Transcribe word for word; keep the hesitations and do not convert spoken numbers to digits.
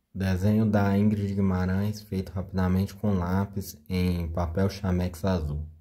Desenho da Ingrid Guimarães feito rapidamente com lápis em papel chamex azul.